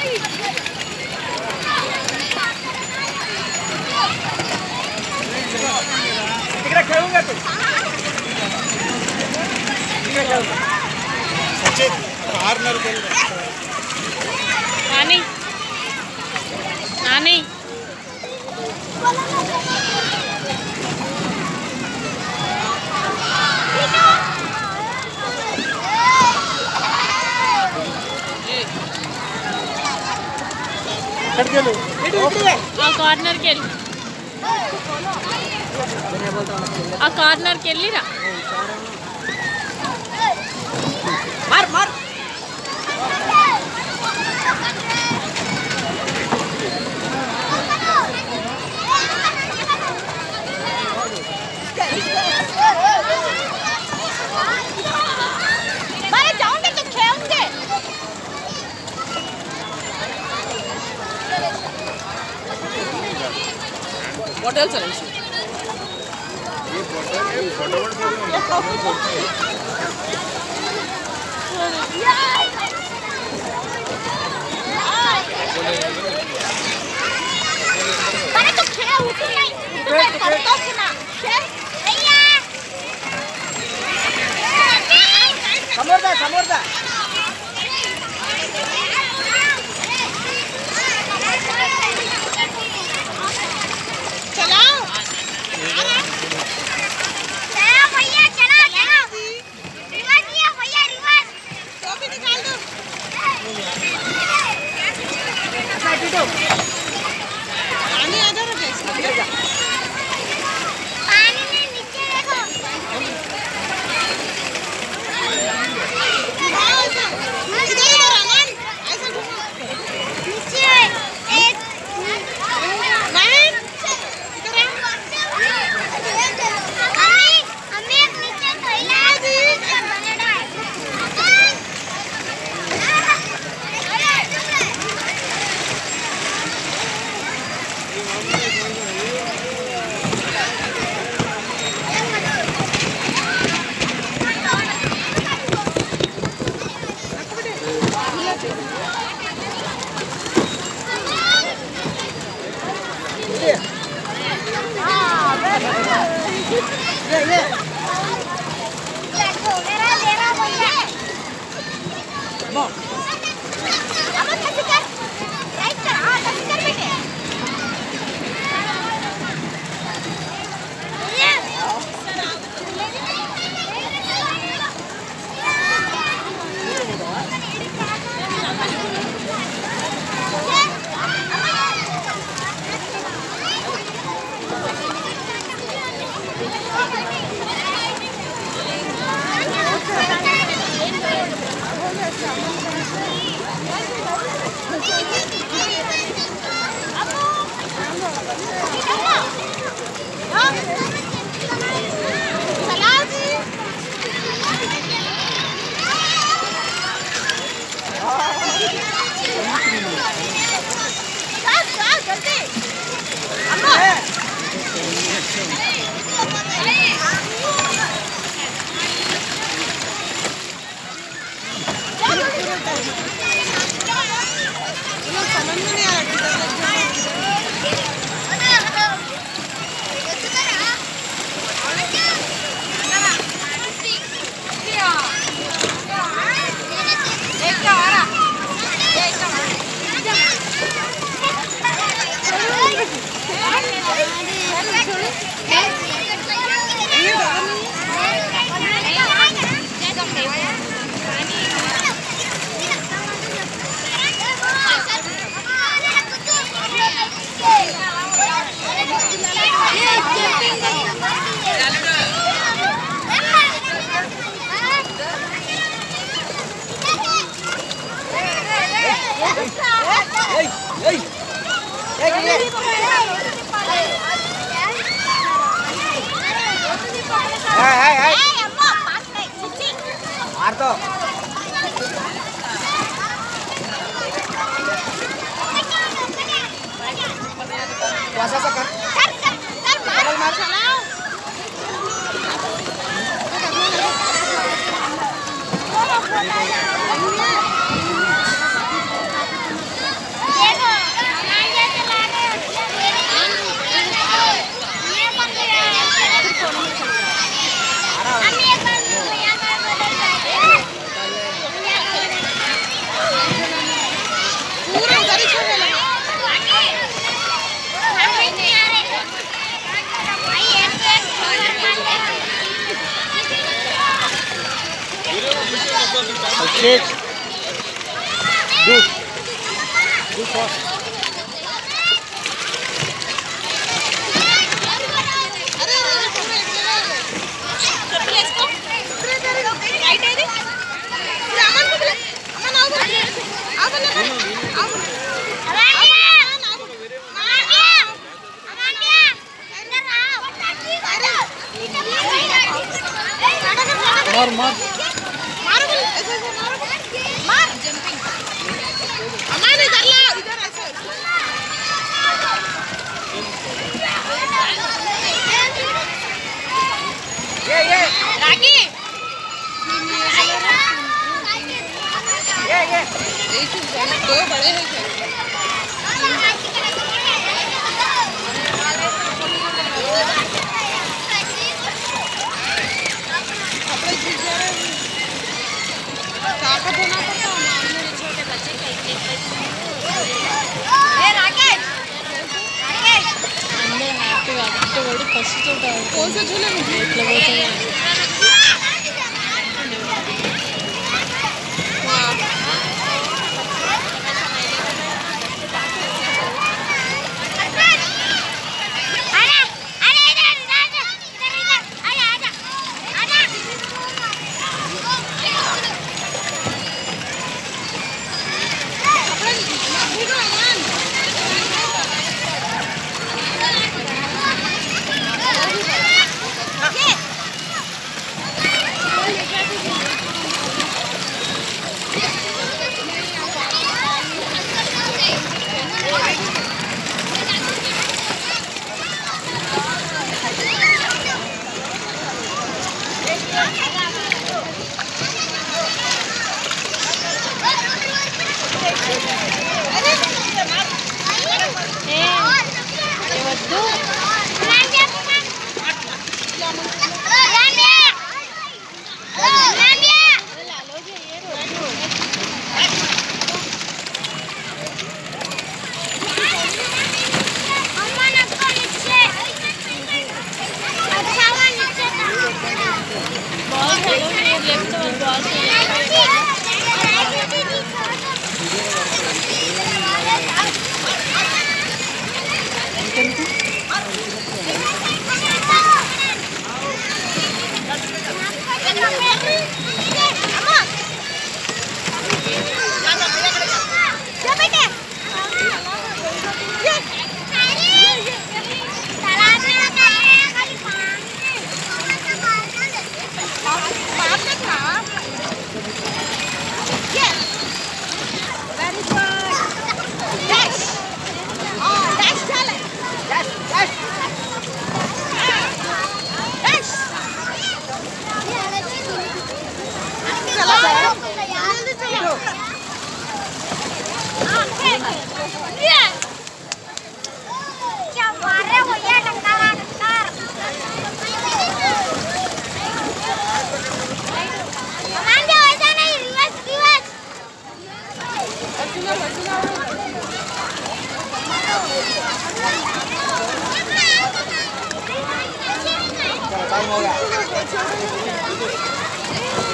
तिकडे खेळूंगा तू सचिन कार्नर खेल नानी नानी ఆ కార్నర్కి వెళ్ళి ఆ కార్నర్కి వెళ్ళిరా मार मार मारे जाओगे तो खेलोगे What else are you? ये फटाफट Para tu खेल उतर नहीं उतर करता सुना खेल भैया समोरदा चलाओ चलो भैया चलो रिवर्स लिया भैया रिवर्स तो भी निकाल दो पानी आ जा रहा है पानी में नीचे देखो इधर अमन ऐसा नीचे एक हमें नीचे खैला बनेड़ा मार दो ऐसा कर मार चलाओ Six. Do. Do fast. मार मार मार जंपिंग अमान इधर ला इधर ऐसे ये रागी ये दो बड़े हैं कौन सा झूला टाइम हो गया